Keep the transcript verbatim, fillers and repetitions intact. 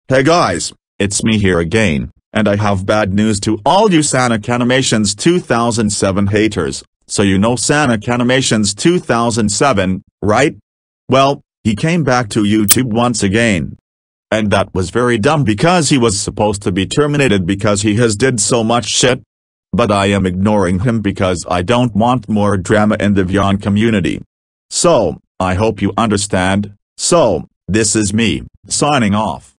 Hey guys, it's me here again, and I have bad news to all you Sonic Animations two thousand seven haters. So you know Sonic Animations two thousand seven, right? Well, he came back to YouTube once again. And that was very dumb because he was supposed to be terminated because he has did so much shit. But I am ignoring him because I don't want more drama in the Vyan community. So, I hope you understand. So, this is me, signing off.